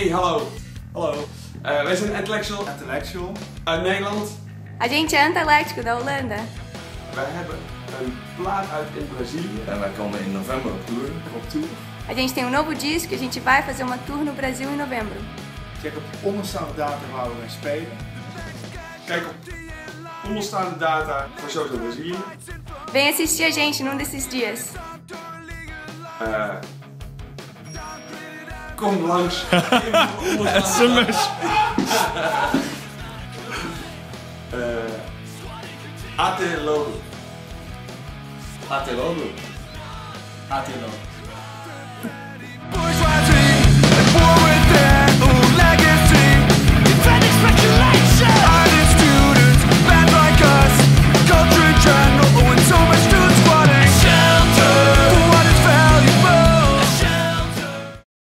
Hey, hallo. Hallo. Wij zijn Antillectual. Uit Nederland. A gente é Antillectual da Holanda. Wij hebben een plaat uit in Brazilië. En wij komen in november op tour. A gente tem um novo disco e a gente vai fazer uma tour no Brasil em novembro. Check op onderstaande datum waar we gaan spelen. Kijk op onderstaande data voor shows in Brazilië. Vem assistir a gente num desses dias. Kom langs. SMS. AT Logo. ATLO.